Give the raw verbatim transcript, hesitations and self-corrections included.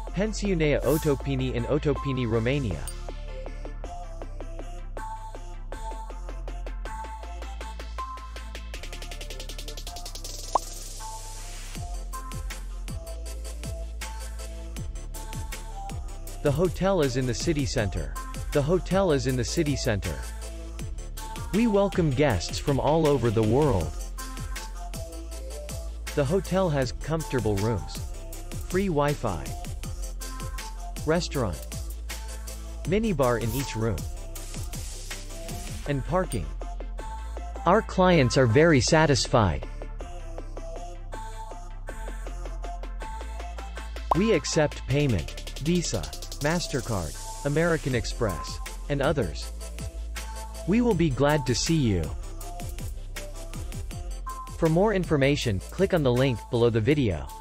Pensiunea Otopeni in Otopeni, Romania. The hotel is in the city center. The hotel is in the city center. We welcome guests from all over the world. The hotel has comfortable rooms, free Wi-Fi, restaurant, minibar in each room, and parking. Our clients are very satisfied. We accept payment, Visa, MasterCard, American Express, and others. We will be glad to see you. For more information, click on the link below the video.